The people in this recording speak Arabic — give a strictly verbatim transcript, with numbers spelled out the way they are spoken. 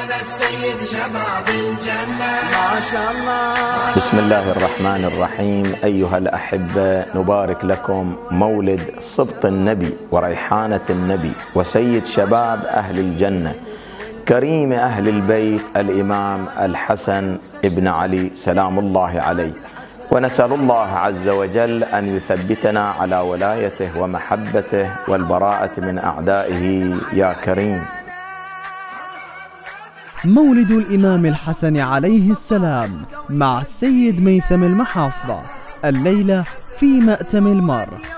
ولد سيد شباب الجنة ما شاء الله. بسم الله الرحمن الرحيم. أيها الأحبة، نبارك لكم مولد سبط النبي وريحانة النبي وسيد شباب أهل الجنة كريم أهل البيت الإمام الحسن ابن علي سلام الله عليه، ونسأل الله عز وجل أن يثبتنا على ولايته ومحبته والبراءة من أعدائه يا كريم. مولد الإمام الحسن عليه السلام مع السيد ميثم المحافظة الليلة في مأتم المر.